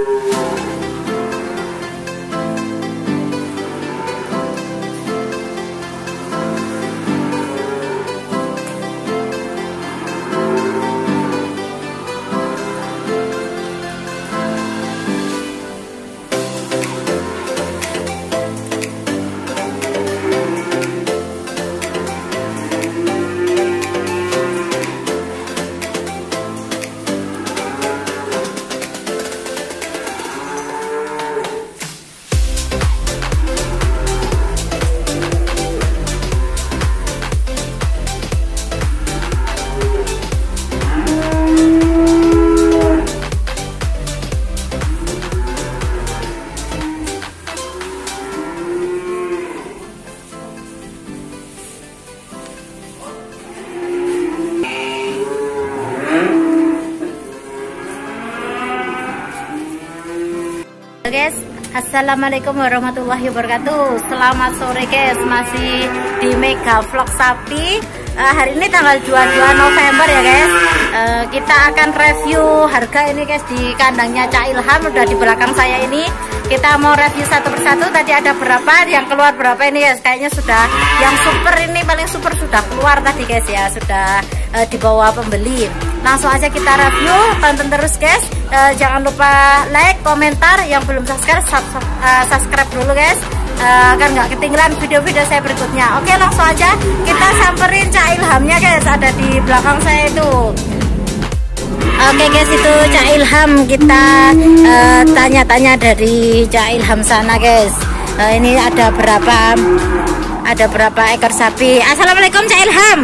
Guys, assalamualaikum warahmatullahi wabarakatuh. Selamat sore guys, masih di Mega Vlog Sapi. Hari ini tanggal 22 November ya guys. Kita akan review harga ini guys di kandangnya Cak Ilham, udah di belakang saya ini. Kita mau review satu persatu. Tadi ada berapa, yang keluar berapa ini guys. Kayaknya sudah yang super ini paling super sudah keluar tadi guys ya, sudah dibawa pembeli. Langsung aja kita review, tonton terus guys. Jangan lupa like, komentar, yang belum subscribe dulu guys, agar nggak ketinggalan video-video saya berikutnya. Oke, langsung aja kita samperin Cak Ilhamnya guys, ada di belakang saya itu. Oke guys, itu Cak Ilham, kita tanya-tanya dari Cak Ilham sana guys. Ini ada berapa ekor sapi. Assalamualaikum Cak Ilham.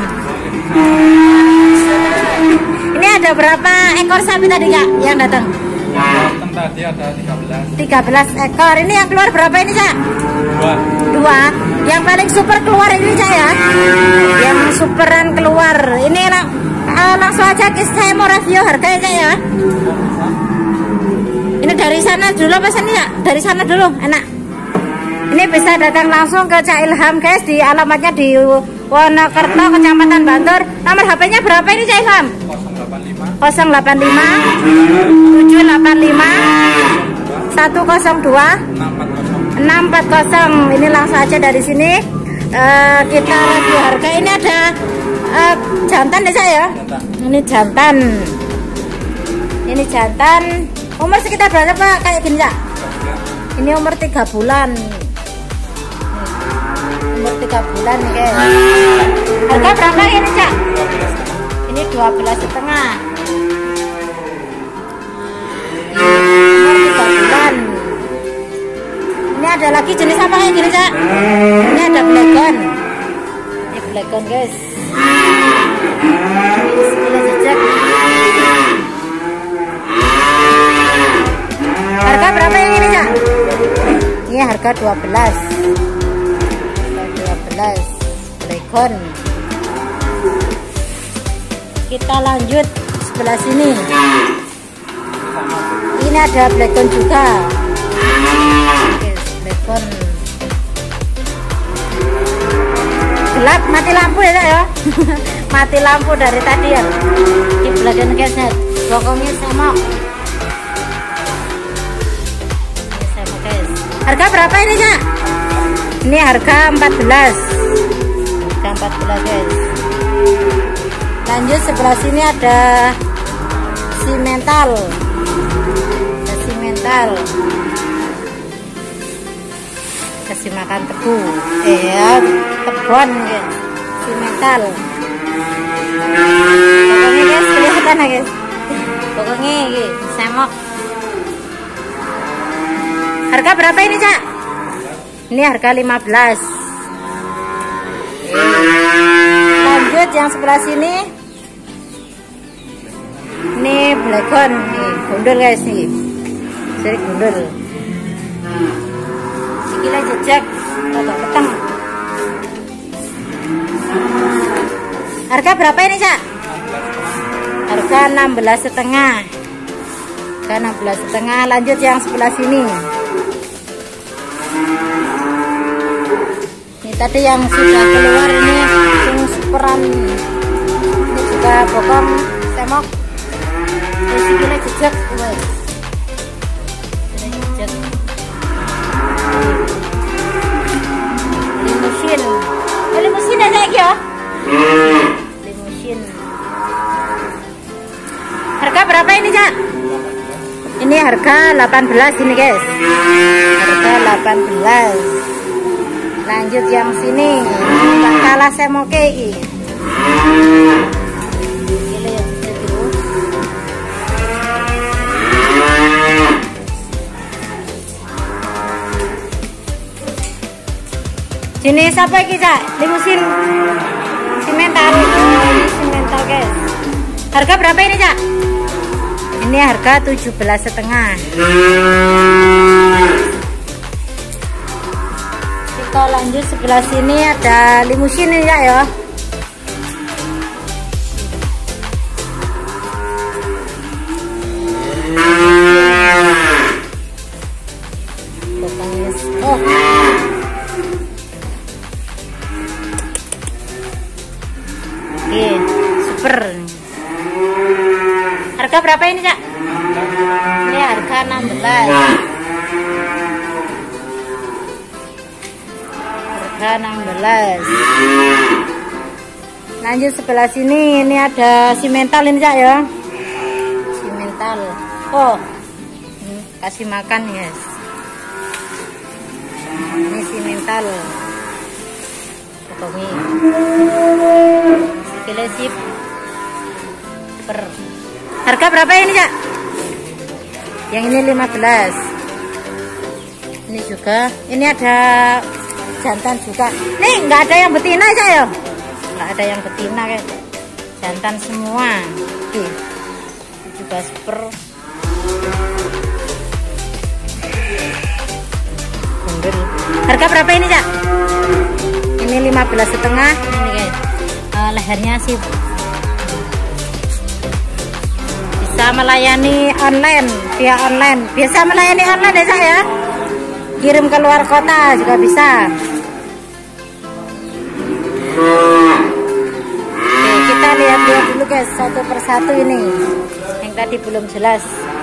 Ini ada berapa ekor sapi tadi Kak yang datang? Tadi ada 13 ekor. Ini yang keluar berapa ini Cak? Dua. Yang paling super keluar ini Cak ya? Yang superan keluar. Ini langsung aja guys, saya mau review harganya Cak ya. Ini dari sana dulu apa sini Cak? Dari sana dulu, enak. Ini bisa datang langsung ke Cak Ilham guys, di alamatnya di Wonokerto, Kecamatan Bantur. Nomor HP-nya berapa ini Cak Ilham? 085 785 102 640. Ini langsung aja dari sini kita review harga. Ini ada jantan ya Cak ya? Ini jantan. Ini jantan. Umur sekitar berapa kayak gini Cak? Ini umur 3 bulan. Umur 3 bulan guys. Harga berapa ini Cak? Ini 12,5. Umur 3 bulan. Ini ada lagi jenis apa kayak gini Cak? Ini ada blackcon. Ini blackcon guys. Ini jejak. Harga berapa yang ini Cak? Ini harga 12. Blackcon. Kita lanjut sebelah sini. Ini ada blackcon juga. Oke, blackcon. Gelap, mati lampu ya Cak ya. Mati lampu dari tadi ya. Ini blackcon guysnya. Pokoknya sama. Harga berapa ini Cak? Ini harga 14. Harga 14 guys. Lanjut sebelah sini ada simental. Ada simental. Kasih makan tebu. Tebon guys. Simental. Pokoknya guys, kelihatan ya guys. Pokoknya guys, semok. Harga berapa ini Cak? Ini harga 15. Lanjut yang sebelah sini. Ini blackcon nih, gundul guys nih. Jadi gundul. Sikilnya jejak, agak peteng. Harga berapa ini Cak? Harga 16,5. Harga 16,5. Lanjut yang sebelah sini. Ini tadi yang sudah keluar ini yang superan. Ini juga bokong semok. Ini sikilnya jejak. Ini harga 18 ini guys. Harga 18. Lanjut yang sini. Tak kalah semoke iki. Jenis apa iki, Cak? Limusin simental. Ini simental, guys. Harga berapa ini, Cak? Ini harga 17,5. Kita lanjut sebelah sini ada limusin ini, Cak ya. Oh. Oke, super. Harga berapa ini, Cak? Ini harga 16. Harga 16. Lanjut sebelah sini, ini ada simental ini, Cak ya. Simental. Oh. Kasih makan, guys. Ini simental. Potongin. Sekilo sip. Per. Harga berapa ini, Cak? Yang ini 15. Ini juga. Ini ada jantan juga. Nih nggak ada yang betina, Cak ya? Nggak ada yang betina, guys. Jantan semua. Oke. Ini juga super. Harga berapa ini, Cak? Ini 15,5. Ini guys. Lehernya sih bisa melayani online, via online. Biasa melayani online ya, Cak ya. Kirim ke luar kota juga bisa. Oke, kita lihat-lihat dulu guys, satu persatu ini. Yang tadi belum jelas.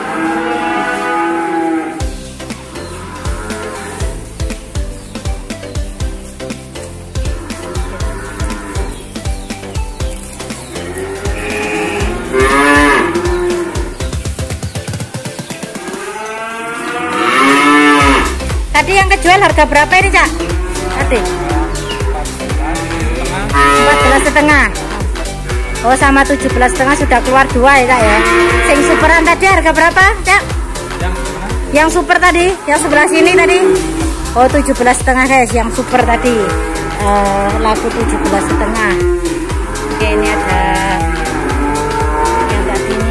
Tadi yang kejual harga berapa ini, Cak? Tadi 14,5. Oh, sama 17,5 sudah keluar 2 ya, Cak ya. Sing superan tadi harga berapa, Cak? Yang super tadi, yang sebelah sini tadi. Oh, 17,5 guys, yang super tadi. Laku 17,5. Oke, ini ada yang tadi ini.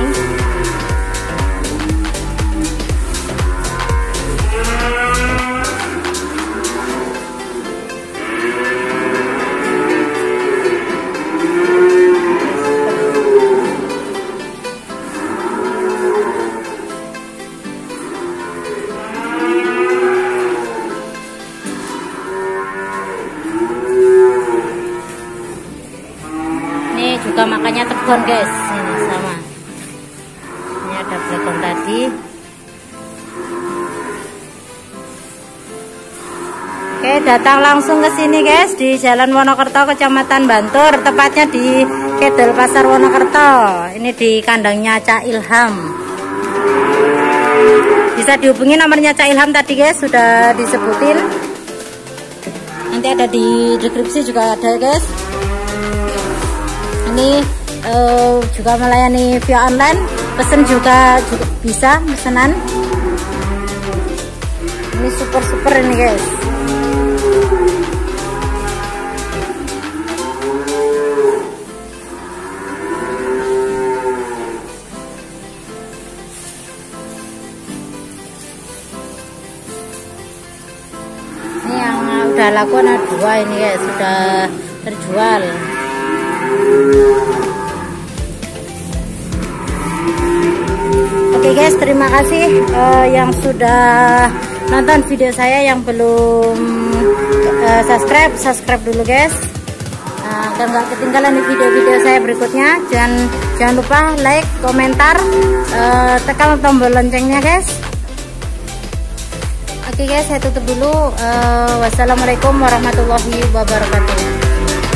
Juga makannya tegon guys, ini sama. Ini ada blackcon tadi. Oke, datang langsung ke sini guys di Jalan Wonokerto, Kecamatan Bantur, tepatnya di Kedel Pasar Wonokerto. Ini di kandangnya Cak Ilham. Bisa dihubungi nomornya Cak Ilham tadi guys, sudah disebutin. Nanti ada di deskripsi juga ada guys. Ini juga melayani via online, pesen juga bisa pesanan. Ini super ini guys. Ini yang udah laku ada 2 ini guys, sudah terjual. Oke guys, terima kasih yang sudah nonton video saya. Yang belum subscribe dulu guys, agar nggak ketinggalan di video-video saya berikutnya. Jangan lupa like, komentar, tekan tombol loncengnya guys. Oke guys, saya tutup dulu. Wassalamualaikum warahmatullahi wabarakatuh.